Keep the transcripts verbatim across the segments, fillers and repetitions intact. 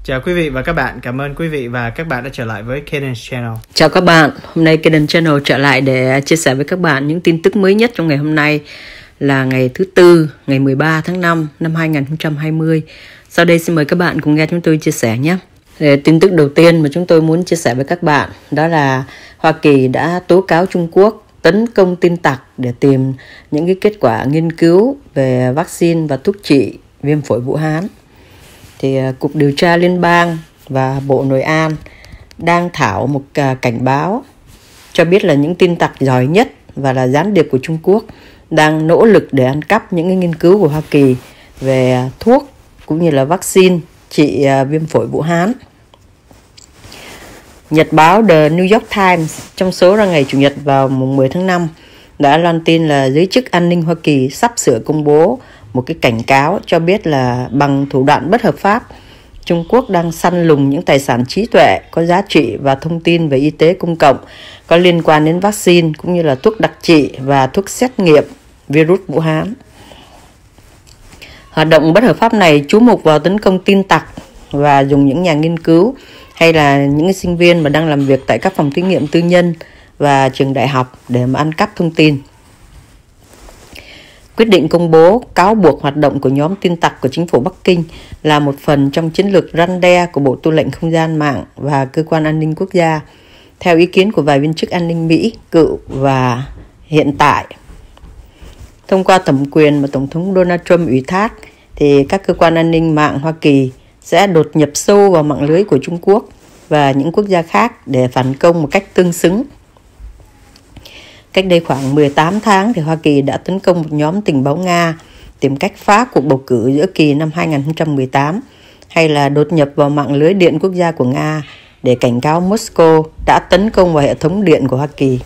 Chào quý vị và các bạn, cảm ơn quý vị và các bạn đã trở lại với Cadence Channel. Chào các bạn, hôm nay Cadence Channel trở lại để chia sẻ với các bạn những tin tức mới nhất trong ngày hôm nay là ngày thứ Tư, ngày mười ba tháng năm năm hai nghìn không trăm hai mươi. Sau đây xin mời các bạn cùng nghe chúng tôi chia sẻ nhé. Để tin tức đầu tiên mà chúng tôi muốn chia sẻ với các bạn đó là Hoa Kỳ đã tố cáo Trung Quốc tấn công tin tặc để tìm những cái kết quả nghiên cứu về vaccine và thuốc trị viêm phổi Vũ Hán. Thì Cục Điều tra Liên bang và Bộ Nội an đang thảo một cảnh báo cho biết là những tin tặc giỏi nhất và là gián điệp của Trung Quốc đang nỗ lực để ăn cắp những cái nghiên cứu của Hoa Kỳ về thuốc cũng như là vaccine trị viêm phổi Vũ Hán. Nhật báo The New York Times trong số ra ngày Chủ nhật vào mùng mười tháng năm đã loan tin là giới chức an ninh Hoa Kỳ sắp sửa công bố một cái cảnh cáo cho biết là bằng thủ đoạn bất hợp pháp, Trung Quốc đang săn lùng những tài sản trí tuệ có giá trị và thông tin về y tế công cộng có liên quan đến vaccine cũng như là thuốc đặc trị và thuốc xét nghiệm virus Vũ Hán. Hoạt động bất hợp pháp này chú mục vào tấn công tin tặc và dùng những nhà nghiên cứu hay là những sinh viên mà đang làm việc tại các phòng thí nghiệm tư nhân và trường đại học để mà ăn cắp thông tin. Quyết định công bố cáo buộc hoạt động của nhóm tin tặc của chính phủ Bắc Kinh là một phần trong chiến lược răn đe của Bộ Tư lệnh Không gian mạng và Cơ quan An ninh Quốc gia, theo ý kiến của vài viên chức an ninh Mỹ cựu và hiện tại. Thông qua thẩm quyền mà Tổng thống Donald Trump ủy thác, thì các cơ quan an ninh mạng Hoa Kỳ sẽ đột nhập sâu vào mạng lưới của Trung Quốc và những quốc gia khác để phản công một cách tương xứng. Cách đây khoảng mười tám tháng, thì Hoa Kỳ đã tấn công một nhóm tình báo Nga tìm cách phá cuộc bầu cử giữa kỳ năm hai nghìn không trăm mười tám, hay là đột nhập vào mạng lưới điện quốc gia của Nga để cảnh cáo Moscow đã tấn công vào hệ thống điện của Hoa Kỳ.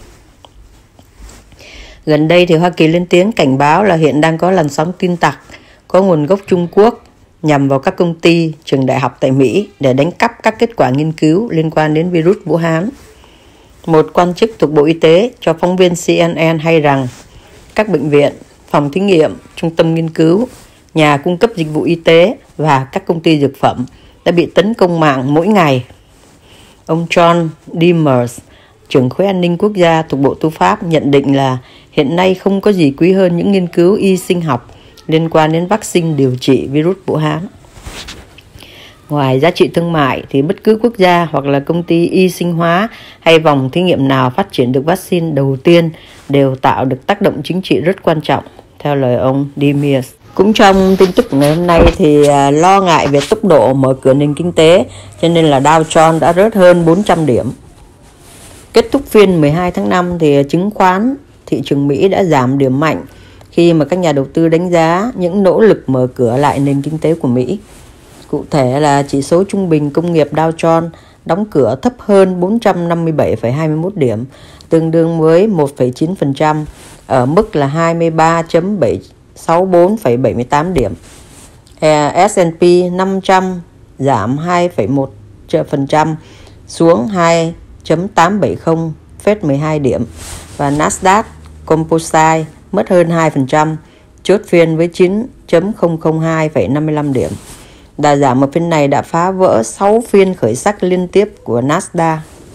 Gần đây thì Hoa Kỳ lên tiếng cảnh báo là hiện đang có làn sóng tin tặc có nguồn gốc Trung Quốc nhằm vào các công ty, trường đại học tại Mỹ để đánh cắp các kết quả nghiên cứu liên quan đến virus Vũ Hán. Một quan chức thuộc Bộ Y tế cho phóng viên C N N hay rằng các bệnh viện, phòng thí nghiệm, trung tâm nghiên cứu, nhà cung cấp dịch vụ y tế và các công ty dược phẩm đã bị tấn công mạng mỗi ngày. Ông John Demers, trưởng khối an ninh quốc gia thuộc Bộ Tư pháp, nhận định là hiện nay không có gì quý hơn những nghiên cứu y sinh học liên quan đến vaccine điều trị virus Vũ Hán. Ngoài giá trị thương mại thì bất cứ quốc gia hoặc là công ty y sinh hóa hay vòng thí nghiệm nào phát triển được vaccine đầu tiên đều tạo được tác động chính trị rất quan trọng, theo lời ông Demers. Cũng trong tin tức của ngày hôm nay thì lo ngại về tốc độ mở cửa nền kinh tế, cho nên là Dow Jones đã rớt hơn bốn trăm điểm. Kết thúc phiên mười hai tháng năm thì chứng khoán thị trường Mỹ đã giảm điểm mạnh khi mà các nhà đầu tư đánh giá những nỗ lực mở cửa lại nền kinh tế của Mỹ. Cụ thể là chỉ số trung bình công nghiệp Dow Jones đóng cửa thấp hơn bốn trăm năm mươi bảy phẩy hai mươi mốt điểm, tương đương với một phẩy chín phần trăm, ở mức là hai mươi ba phẩy bảy sáu bốn phẩy bảy mươi tám điểm. S and P năm trăm giảm hai phẩy một phần trăm xuống hai phẩy tám bảy không phẩy mười hai điểm, và Nasdaq Composite mất hơn hai phần trăm, chốt phiên với chín phẩy không không hai phẩy năm mươi lăm điểm. Đà giảm ở phiên này đã phá vỡ sáu phiên khởi sắc liên tiếp của Nasdaq.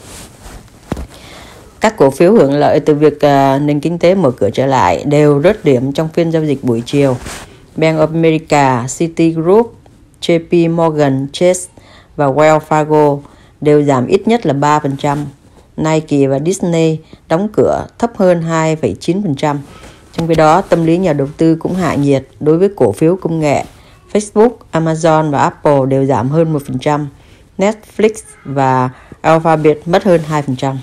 Các cổ phiếu hưởng lợi từ việc uh, nền kinh tế mở cửa trở lại đều rớt điểm trong phiên giao dịch buổi chiều. Bank of America, Citigroup, J P Morgan Chase và Wells Fargo đều giảm ít nhất là ba phần trăm. Nike và Disney đóng cửa thấp hơn hai phẩy chín phần trăm. Trong khi đó, tâm lý nhà đầu tư cũng hạ nhiệt đối với cổ phiếu công nghệ. Facebook, Amazon và Apple đều giảm hơn một phần trăm. Netflix và Alphabet mất hơn hai phần trăm.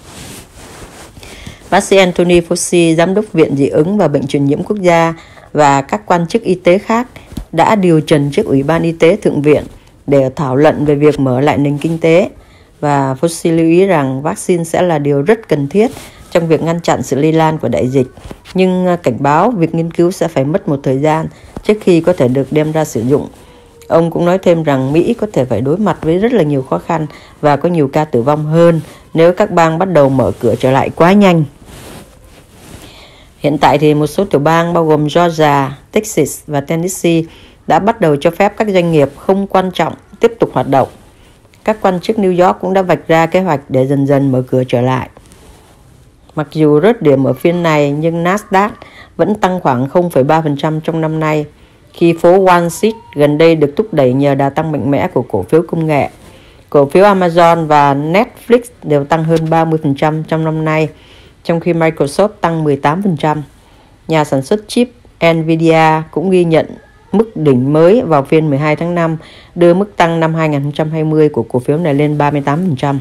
Bác sĩ Anthony Fauci, giám đốc Viện Dị ứng và Bệnh truyền nhiễm quốc gia và các quan chức y tế khác đã điều trần trước Ủy ban Y tế Thượng viện để thảo luận về việc mở lại nền kinh tế. Và Fauci lưu ý rằng vaccine sẽ là điều rất cần thiết trong việc ngăn chặn sự lây lan của đại dịch, nhưng cảnh báo việc nghiên cứu sẽ phải mất một thời gian trước khi có thể được đem ra sử dụng. Ông cũng nói thêm rằng Mỹ có thể phải đối mặt với rất là nhiều khó khăn và có nhiều ca tử vong hơn nếu các bang bắt đầu mở cửa trở lại quá nhanh. Hiện tại thì một số tiểu bang bao gồm Georgia, Texas và Tennessee đã bắt đầu cho phép các doanh nghiệp không quan trọng tiếp tục hoạt động. Các quan chức New York cũng đã vạch ra kế hoạch để dần dần mở cửa trở lại. Mặc dù rớt điểm ở phiên này, nhưng Nasdaq vẫn tăng khoảng không phẩy ba phần trăm trong năm nay, khi phố Wall Street gần đây được thúc đẩy nhờ đà tăng mạnh mẽ của cổ phiếu công nghệ. Cổ phiếu Amazon và Netflix đều tăng hơn ba mươi phần trăm trong năm nay, trong khi Microsoft tăng mười tám phần trăm. Nhà sản xuất chip Nvidia cũng ghi nhận mức đỉnh mới vào phiên mười hai tháng năm, đưa mức tăng năm hai nghìn không trăm hai mươi của cổ phiếu này lên ba mươi tám phần trăm.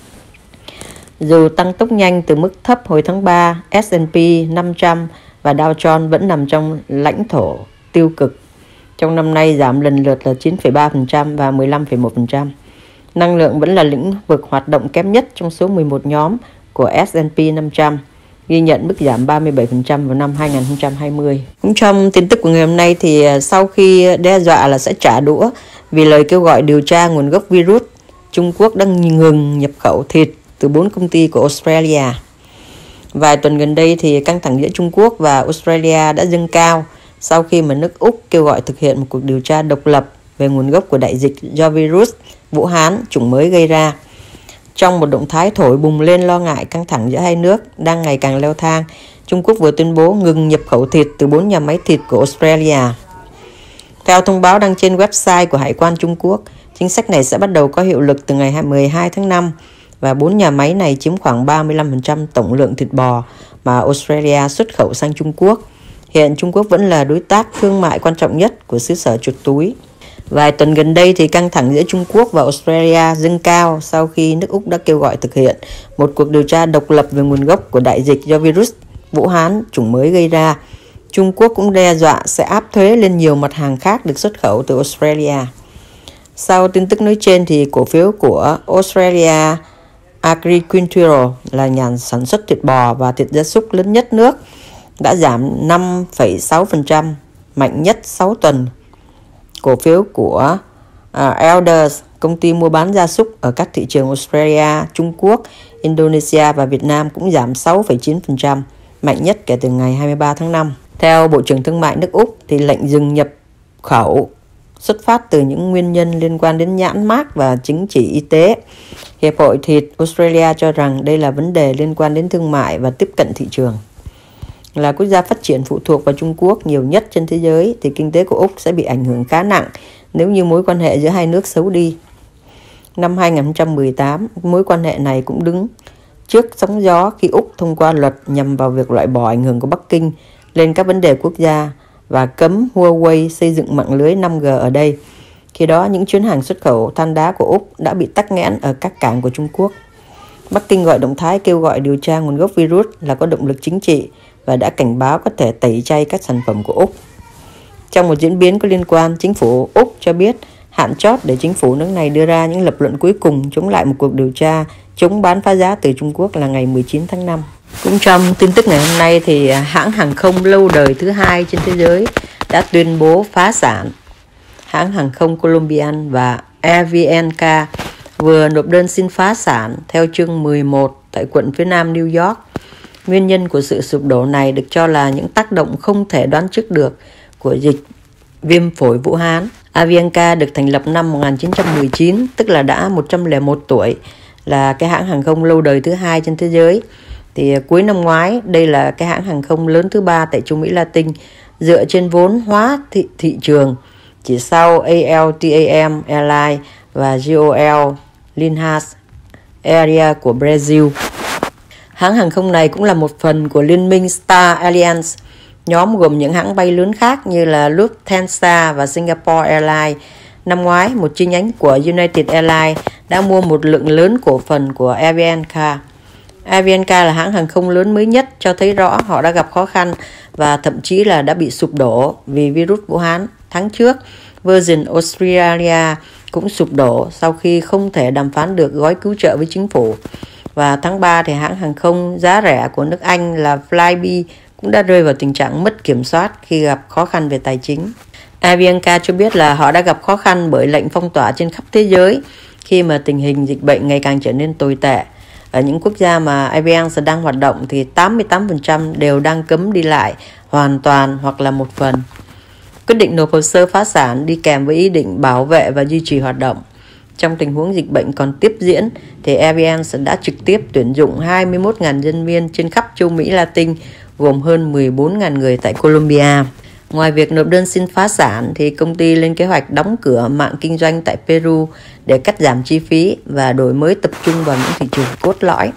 Dù tăng tốc nhanh từ mức thấp hồi tháng ba, S and P năm trăm và Dow Jones vẫn nằm trong lãnh thổ tiêu cực. Trong năm nay giảm lần lượt là chín phẩy ba phần trăm và mười lăm phẩy một phần trăm. Năng lượng vẫn là lĩnh vực hoạt động kém nhất trong số mười một nhóm của S and P năm trăm, ghi nhận mức giảm ba mươi bảy phần trăm vào năm hai nghìn không trăm hai mươi. Cũng trong tin tức của ngày hôm nay thì sau khi đe dọa là sẽ trả đũa vì lời kêu gọi điều tra nguồn gốc virus, Trung Quốc đã ngừng nhập khẩu thịt từ bốn công ty của Australia. Vài tuần gần đây thì căng thẳng giữa Trung Quốc và Australia đã dâng cao sau khi mà nước Úc kêu gọi thực hiện một cuộc điều tra độc lập về nguồn gốc của đại dịch do virus Vũ Hán chủng mới gây ra. Trong một động thái thổi bùng lên lo ngại căng thẳng giữa hai nước đang ngày càng leo thang, Trung Quốc vừa tuyên bố ngừng nhập khẩu thịt từ bốn nhà máy thịt của Australia. Theo thông báo đăng trên website của Hải quan Trung Quốc, chính sách này sẽ bắt đầu có hiệu lực từ ngày mười hai tháng năm và bốn nhà máy này chiếm khoảng ba mươi lăm phần trăm tổng lượng thịt bò mà Australia xuất khẩu sang Trung Quốc. Hiện Trung Quốc vẫn là đối tác thương mại quan trọng nhất của xứ sở chuột túi. Vài tuần gần đây thì căng thẳng giữa Trung Quốc và Australia dâng cao sau khi nước Úc đã kêu gọi thực hiện một cuộc điều tra độc lập về nguồn gốc của đại dịch do virus Vũ Hán chủng mới gây ra. Trung Quốc cũng đe dọa sẽ áp thuế lên nhiều mặt hàng khác được xuất khẩu từ Australia. Sau tin tức nói trên thì cổ phiếu của Australia Agricultural là nhà sản xuất thịt bò và thịt gia súc lớn nhất nước đã giảm năm phẩy sáu phần trăm, mạnh nhất sáu tuần. Cổ phiếu của uh, Elders, công ty mua bán gia súc ở các thị trường Australia, Trung Quốc, Indonesia và Việt Nam cũng giảm sáu phẩy chín phần trăm, mạnh nhất kể từ ngày hai mươi ba tháng năm. Theo Bộ trưởng Thương mại nước Úc thì lệnh dừng nhập khẩu xuất phát từ những nguyên nhân liên quan đến nhãn mác và chứng chỉ y tế. Hiệp hội Thịt Australia cho rằng đây là vấn đề liên quan đến thương mại và tiếp cận thị trường. Là quốc gia phát triển phụ thuộc vào Trung Quốc nhiều nhất trên thế giới thì kinh tế của Úc sẽ bị ảnh hưởng khá nặng nếu như mối quan hệ giữa hai nước xấu đi. Năm hai nghìn không trăm mười tám, mối quan hệ này cũng đứng trước sóng gió khi Úc thông qua luật nhằm vào việc loại bỏ ảnh hưởng của Bắc Kinh lên các vấn đề quốc gia và cấm Huawei xây dựng mạng lưới năm G ở đây. Khi đó, những chuyến hàng xuất khẩu than đá của Úc đã bị tắc nghẽn ở các cảng của Trung Quốc. Bắc Kinh gọi động thái kêu gọi điều tra nguồn gốc virus là có động lực chính trị và đã cảnh báo có thể tẩy chay các sản phẩm của Úc. Trong một diễn biến có liên quan, chính phủ Úc cho biết hạn chót để chính phủ nước này đưa ra những lập luận cuối cùng chống lại một cuộc điều tra chống bán phá giá từ Trung Quốc là ngày mười chín tháng năm. Cũng trong tin tức ngày hôm nay thì hãng hàng không lâu đời thứ hai trên thế giới đã tuyên bố phá sản. Hãng hàng không Colombian và Avianca vừa nộp đơn xin phá sản theo chương mười một tại quận phía nam New York. Nguyên nhân của sự sụp đổ này được cho là những tác động không thể đoán trước được của dịch viêm phổi Vũ Hán. Avianca được thành lập năm một nghìn chín trăm mười chín, tức là đã một trăm lẻ một tuổi, là cái hãng hàng không lâu đời thứ hai trên thế giới. Thì cuối năm ngoái, đây là cái hãng hàng không lớn thứ ba tại Trung Mỹ Latin, dựa trên vốn hóa thị, thị trường, chỉ sau a lờ tê a em Airlines và giê o lờ Linhas Aérea của Brazil. Hãng hàng không này cũng là một phần của liên minh Star Alliance, nhóm gồm những hãng bay lớn khác như là Lufthansa và Singapore Airlines. Năm ngoái, một chi nhánh của United Airlines đã mua một lượng lớn cổ phần của Avianca. Avianca là hãng hàng không lớn mới nhất, cho thấy rõ họ đã gặp khó khăn và thậm chí là đã bị sụp đổ vì virus Vũ Hán. Tháng trước, Virgin Australia cũng sụp đổ sau khi không thể đàm phán được gói cứu trợ với chính phủ. Và tháng ba thì hãng hàng không giá rẻ của nước Anh là Flybe cũng đã rơi vào tình trạng mất kiểm soát khi gặp khó khăn về tài chính. Avianca cho biết là họ đã gặp khó khăn bởi lệnh phong tỏa trên khắp thế giới khi mà tình hình dịch bệnh ngày càng trở nên tồi tệ. Ở những quốc gia mà Avianca đang hoạt động thì tám mươi tám phần trăm đều đang cấm đi lại hoàn toàn hoặc là một phần. Quyết định nộp hồ sơ phá sản đi kèm với ý định bảo vệ và duy trì hoạt động. Trong tình huống dịch bệnh còn tiếp diễn, thì Aviance đã trực tiếp tuyển dụng hai mươi mốt nghìn nhân viên trên khắp châu Mỹ Latin, gồm hơn mười bốn nghìn người tại Colombia. Ngoài việc nộp đơn xin phá sản, thì công ty lên kế hoạch đóng cửa mạng kinh doanh tại Peru để cắt giảm chi phí và đổi mới tập trung vào những thị trường cốt lõi.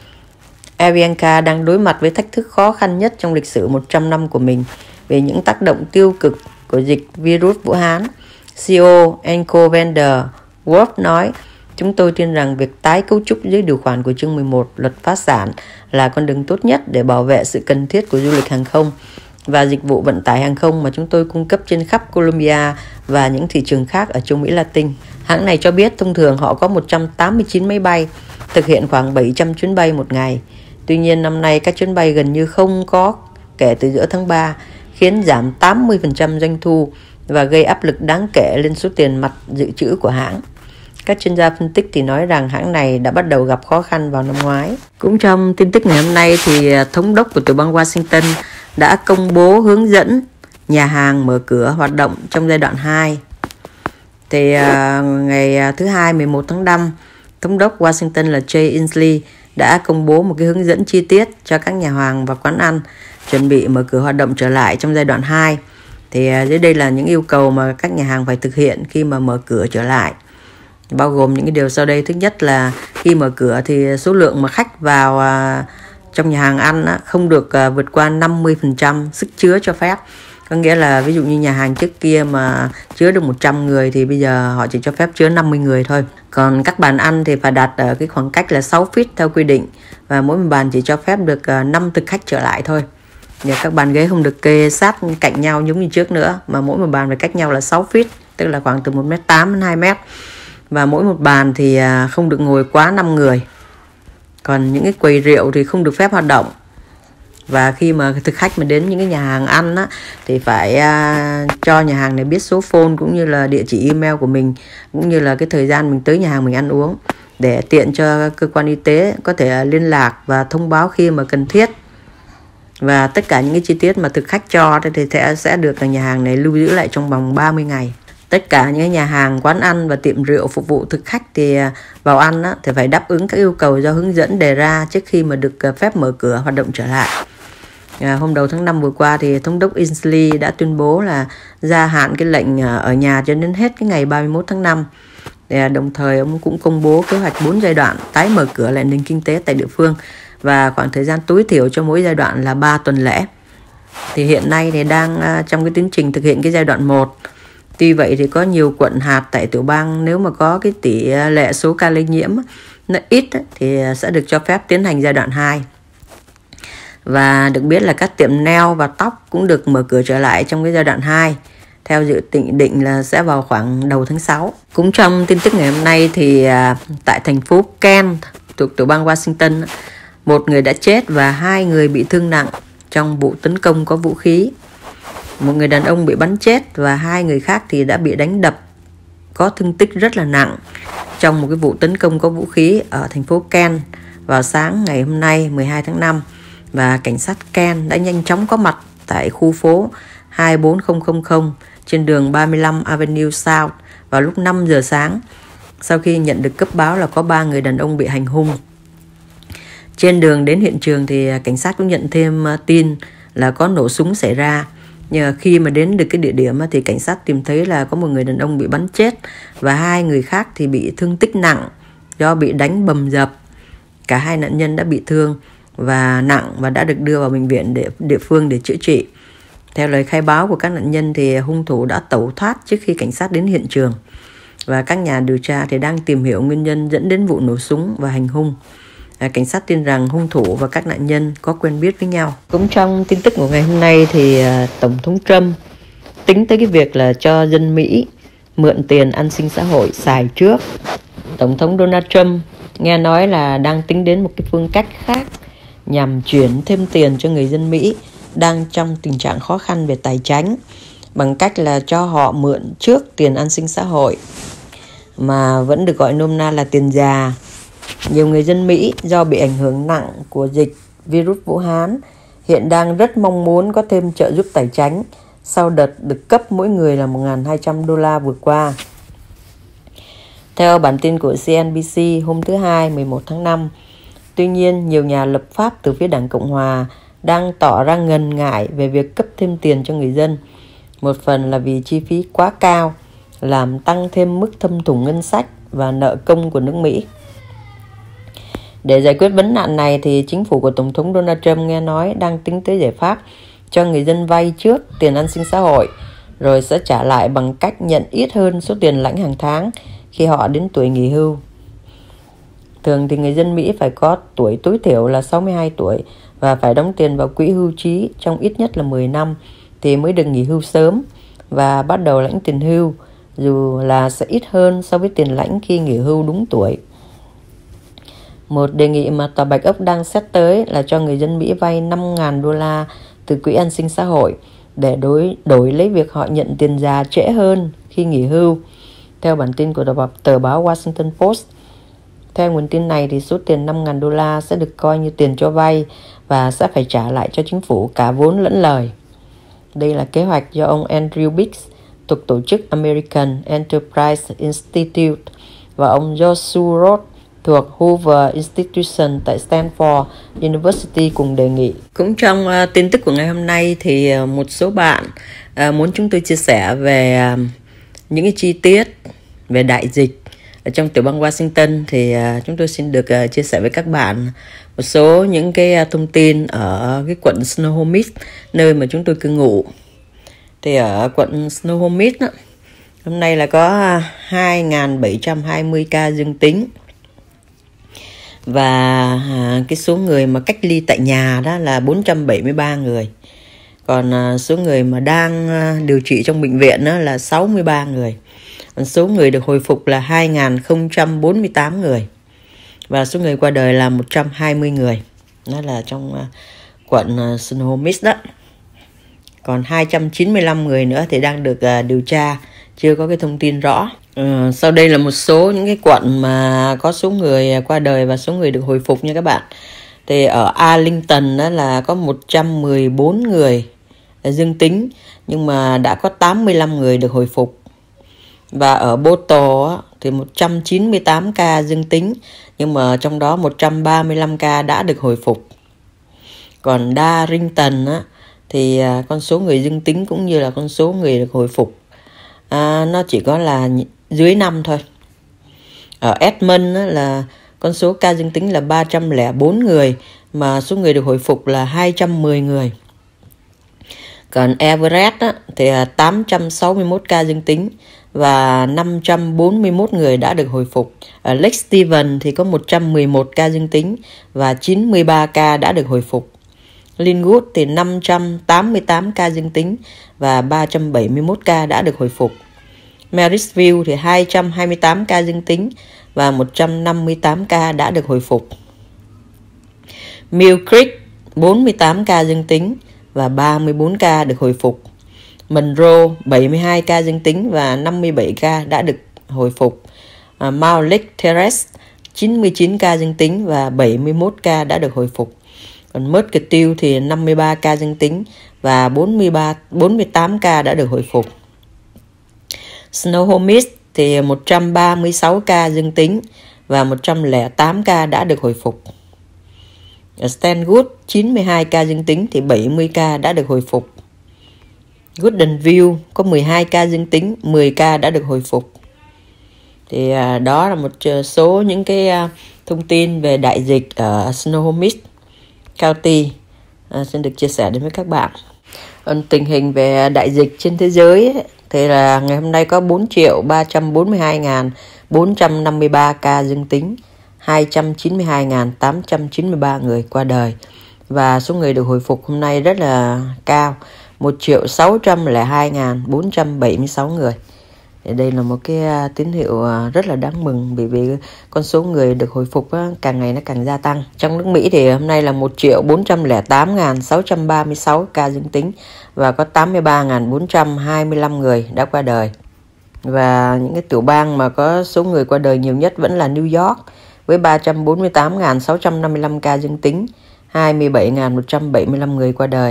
Avianca đang đối mặt với thách thức khó khăn nhất trong lịch sử một trăm năm của mình về những tác động tiêu cực của dịch virus Vũ Hán. xê e ô Enco Vander Wolf nói, chúng tôi tin rằng việc tái cấu trúc dưới điều khoản của chương mười một luật phá sản là con đường tốt nhất để bảo vệ sự cần thiết của du lịch hàng không và dịch vụ vận tải hàng không mà chúng tôi cung cấp trên khắp Colombia và những thị trường khác ở châu Mỹ Latin. Hãng này cho biết thông thường họ có một trăm tám mươi chín máy bay, thực hiện khoảng bảy trăm chuyến bay một ngày. Tuy nhiên năm nay các chuyến bay gần như không có kể từ giữa tháng ba, khiến giảm tám mươi phần trăm doanh thu và gây áp lực đáng kể lên số tiền mặt dự trữ của hãng. Các chuyên gia phân tích thì nói rằng hãng này đã bắt đầu gặp khó khăn vào năm ngoái. Cũng trong tin tức ngày hôm nay thì thống đốc của tiểu bang Washington đã công bố hướng dẫn nhà hàng mở cửa hoạt động trong giai đoạn hai. Thì uh, ngày thứ hai mười một tháng năm, thống đốc Washington là Jay Inslee đã công bố một cái hướng dẫn chi tiết cho các nhà hàng và quán ăn chuẩn bị mở cửa hoạt động trở lại trong giai đoạn hai. Thì uh, dưới đây là những yêu cầu mà các nhà hàng phải thực hiện khi mà mở cửa trở lại. Bao gồm những cái điều sau đây. Thứ nhất là khi mở cửa thì số lượng mà khách vào uh, trong nhà hàng ăn á, không được uh, vượt qua năm mươi phần trăm sức chứa cho phép. Có nghĩa là ví dụ như nhà hàng trước kia mà chứa được một trăm người thì bây giờ họ chỉ cho phép chứa năm mươi người thôi. Còn các bàn ăn thì phải đặt ở cái khoảng cách là sáu feet theo quy định, và mỗi một bàn chỉ cho phép được uh, năm thực khách trở lại thôi. Và các bàn ghế không được kê sát cạnh nhau giống như trước nữa, mà mỗi một bàn phải cách nhau là sáu feet, tức là khoảng từ một mét tám đến hai mét. Và mỗi một bàn thì uh, không được ngồi quá năm người. Còn những cái quầy rượu thì không được phép hoạt động. Và khi mà thực khách mà đến những cái nhà hàng ăn á, thì phải uh, cho nhà hàng này biết số phone cũng như là địa chỉ email của mình, cũng như là cái thời gian mình tới nhà hàng mình ăn uống, để tiện cho cơ quan y tế có thể liên lạc và thông báo khi mà cần thiết. Và tất cả những cái chi tiết mà thực khách cho thì sẽ được nhà hàng này lưu giữ lại trong vòng ba mươi ngày. Tất cả những nhà hàng, quán ăn và tiệm rượu phục vụ thực khách thì vào ăn á, thì phải đáp ứng các yêu cầu do hướng dẫn đề ra trước khi mà được phép mở cửa hoạt động trở lại. À, hôm đầu tháng năm vừa qua thì thống đốc Inslee đã tuyên bố là gia hạn cái lệnh ở nhà cho đến hết cái ngày ba mươi mốt tháng năm. Để đồng thời ông cũng công bố kế hoạch bốn giai đoạn tái mở cửa lại nền kinh tế tại địa phương, và khoảng thời gian tối thiểu cho mỗi giai đoạn là ba tuần lễ. Thì hiện nay thì đang trong cái tiến trình thực hiện cái giai đoạn một. Tuy vậy thì có nhiều quận hạt tại tiểu bang nếu mà có cái tỷ lệ số ca lây nhiễm nó ít thì sẽ được cho phép tiến hành giai đoạn hai. Và được biết là các tiệm nail và tóc cũng được mở cửa trở lại trong cái giai đoạn hai, theo dự định định là sẽ vào khoảng đầu tháng sáu. Cũng trong tin tức ngày hôm nay thì tại thành phố Kent thuộc tiểu bang Washington, một người đã chết và hai người bị thương nặng trong vụ tấn công có vũ khí. Một người đàn ông bị bắn chết và hai người khác thì đã bị đánh đập có thương tích rất là nặng trong một cái vụ tấn công có vũ khí ở thành phố Kent vào sáng ngày hôm nay mười hai tháng năm. Và cảnh sát Kent đã nhanh chóng có mặt tại khu phố hai bốn không không không trên đường ba mươi lăm Avenue South vào lúc năm giờ sáng, sau khi nhận được cấp báo là có ba người đàn ông bị hành hung. Trên đường đến hiện trường thì cảnh sát cũng nhận thêm tin là có nổ súng xảy ra. Nhờ khi mà đến được cái địa điểm thì cảnh sát tìm thấy là có một người đàn ông bị bắn chết và hai người khác thì bị thương tích nặng do bị đánh bầm dập. Cả hai nạn nhân đã bị thương và nặng và đã được đưa vào bệnh viện để địa phương để chữa trị. Theo lời khai báo của các nạn nhân thì hung thủ đã tẩu thoát trước khi cảnh sát đến hiện trường, và các nhà điều tra thì đang tìm hiểu nguyên nhân dẫn đến vụ nổ súng và hành hung. À, cảnh sát tin rằng hung thủ và các nạn nhân có quen biết với nhau. Cũng trong tin tức của ngày hôm nay thì à, Tổng thống Trump tính tới cái việc là cho dân Mỹ mượn tiền an sinh xã hội xài trước. Tổng thống Donald Trump nghe nói là đang tính đến một cái phương cách khác nhằm chuyển thêm tiền cho người dân Mỹ đang trong tình trạng khó khăn về tài chính, bằng cách là cho họ mượn trước tiền an sinh xã hội, mà vẫn được gọi nôm na là tiền già. Nhiều người dân Mỹ do bị ảnh hưởng nặng của dịch virus Vũ Hán hiện đang rất mong muốn có thêm trợ giúp tài chính sau đợt được cấp mỗi người là một nghìn hai trăm đô la vừa qua. Theo bản tin của xê en bê xê hôm thứ Hai mười một tháng năm, tuy nhiên nhiều nhà lập pháp từ phía Đảng Cộng Hòa đang tỏ ra ngần ngại về việc cấp thêm tiền cho người dân. Một phần là vì chi phí quá cao, làm tăng thêm mức thâm thủng ngân sách và nợ công của nước Mỹ. Để giải quyết vấn nạn này thì chính phủ của Tổng thống Donald Trump nghe nói đang tính tới giải pháp cho người dân vay trước tiền an sinh xã hội, rồi sẽ trả lại bằng cách nhận ít hơn số tiền lãnh hàng tháng khi họ đến tuổi nghỉ hưu. Thường thì người dân Mỹ phải có tuổi tối thiểu là sáu mươi hai tuổi và phải đóng tiền vào quỹ hưu trí trong ít nhất là mười năm thì mới được nghỉ hưu sớm và bắt đầu lãnh tiền hưu, dù là sẽ ít hơn so với tiền lãnh khi nghỉ hưu đúng tuổi. Một đề nghị mà Tòa Bạch Ốc đang xét tới là cho người dân Mỹ vay năm nghìn đô la từ quỹ an sinh xã hội để đối đổi lấy việc họ nhận tiền già trễ hơn khi nghỉ hưu. Theo bản tin của tờ báo Washington Post, theo nguồn tin này thì số tiền năm nghìn đô la sẽ được coi như tiền cho vay và sẽ phải trả lại cho chính phủ cả vốn lẫn lời. Đây là kế hoạch do ông Andrew Biggs thuộc tổ chức American Enterprise Institute và ông Joshua Roth thuộc Hoover Institution tại Stanford University cùng đề nghị. Cũng trong uh, tin tức của ngày hôm nay thì uh, một số bạn uh, muốn chúng tôi chia sẻ về uh, những cái chi tiết về đại dịch ở trong tiểu bang Washington thì uh, chúng tôi xin được uh, chia sẻ với các bạn một số những cái uh, thông tin ở cái quận Snohomish, nơi mà chúng tôi cư ngụ. Thì ở quận Snohomish đó, hôm nay là có hai nghìn bảy trăm hai mươi ca dương tính. Và à, cái số người mà cách ly tại nhà đó là bốn trăm bảy mươi ba người. Còn à, số người mà đang à, điều trị trong bệnh viện đó là sáu mươi ba người. Còn số người được hồi phục là hai nghìn không trăm bốn mươi tám người. Và số người qua đời là một trăm hai mươi người. Đó là trong à, quận à, Snohomish đó. Còn hai trăm chín mươi lăm người nữa thì đang được à, điều tra, chưa có cái thông tin rõ. Ừ, sau đây là một số những cái quận mà có số người qua đời và số người được hồi phục nha các bạn. Thì ở Arlington đó là có một trăm mười bốn người dương tính, nhưng mà đã có tám mươi lăm người được hồi phục. Và ở Bothell thì một trăm chín mươi tám ca dương tính, nhưng mà trong đó một trăm ba mươi lăm ca đã được hồi phục. Còn Darlington á, thì con số người dương tính cũng như là con số người được hồi phục à, nó chỉ có là dưới năm thôi. Ở Edmond á, là con số ca dương tính là ba trăm lẻ bốn người, mà số người được hồi phục là hai trăm mười người. Còn Everett á, thì là tám trăm sáu mươi mốt ca dương tính và năm trăm bốn mươi mốt người đã được hồi phục. Ở Lake Stevens thì có một trăm mười một ca dương tính và chín mươi ba ca đã được hồi phục. Linwood thì năm trăm tám mươi tám ca dương tính và ba trăm bảy mươi mốt ca đã được hồi phục. Marysville thì hai trăm hai mươi tám ca dương tính và một trăm năm mươi tám ca đã được hồi phục. Mill Creek bốn mươi tám ca dương tính và ba mươi bốn ca được hồi phục. Monroe bảy mươi hai ca dương tính và năm mươi bảy ca đã được hồi phục. uh, Mount Lake Terrace chín mươi chín ca dương tính và bảy mươi mốt ca đã được hồi phục. Còn Muscatine thì năm mươi ba ca dương tính và bốn mươi ba, bốn mươi tám ca đã được hồi phục. Snohomish thì một trăm ba mươi sáu ca dương tính và một trăm lẻ tám ca đã được hồi phục. Ở Stanwood chín mươi hai ca dương tính thì bảy mươi ca đã được hồi phục. Goodenville có mười hai ca dương tính, mười ca đã được hồi phục. Thì à, đó là một số những cái à, thông tin về đại dịch ở Snohomish County à, xin được chia sẻ đến với các bạn. Còn tình hình về đại dịch trên thế giới ấy, thì là ngày hôm nay có bốn triệu ba trăm bốn mươi hai nghìn bốn trăm năm mươi ba ca dương tính, hai trăm chín mươi hai nghìn tám trăm chín mươi ba người qua đời. Và số người được hồi phục hôm nay rất là cao, một triệu sáu trăm lẻ hai nghìn bốn trăm bảy mươi sáu người. Thì đây là một cái tín hiệu rất là đáng mừng, bởi vì con số người được hồi phục càng ngày nó càng gia tăng. Trong nước Mỹ thì hôm nay là một triệu bốn trăm lẻ tám nghìn sáu trăm ba mươi sáu ca dương tính và có tám mươi ba nghìn bốn trăm hai mươi lăm người đã qua đời. Và những cái tiểu bang mà có số người qua đời nhiều nhất vẫn là New York với ba trăm bốn mươi tám nghìn sáu trăm năm mươi lăm ca dương tính, hai mươi bảy nghìn một trăm bảy mươi lăm người qua đời.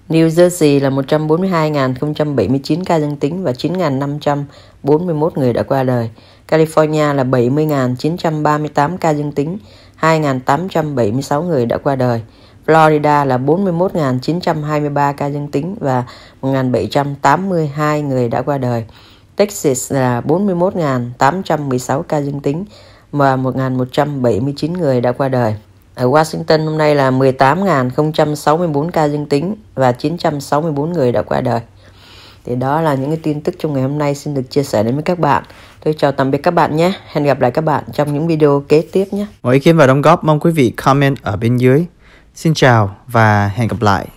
New Jersey là một trăm bốn mươi hai nghìn không trăm bảy mươi chín ca dương tính và chín nghìn năm trăm bốn mươi mốt người đã qua đời. California là bảy mươi nghìn chín trăm ba mươi tám ca dương tính, hai nghìn tám trăm bảy mươi sáu người đã qua đời. Florida là bốn mươi mốt nghìn chín trăm hai mươi ba ca dương tính và một nghìn bảy trăm tám mươi hai người đã qua đời. Texas là bốn mươi mốt nghìn tám trăm mười sáu ca dương tính và một nghìn một trăm bảy mươi chín người đã qua đời. Ở Washington hôm nay là mười tám nghìn không trăm sáu mươi tư ca dương tính và chín trăm sáu mươi tư người đã qua đời. Thì đó là những cái tin tức trong ngày hôm nay xin được chia sẻ đến với các bạn. Tôi chào tạm biệt các bạn nhé. Hẹn gặp lại các bạn trong những video kế tiếp nhé. Mọi ý kiến và đóng góp mong quý vị comment ở bên dưới. Xin chào và hẹn gặp lại.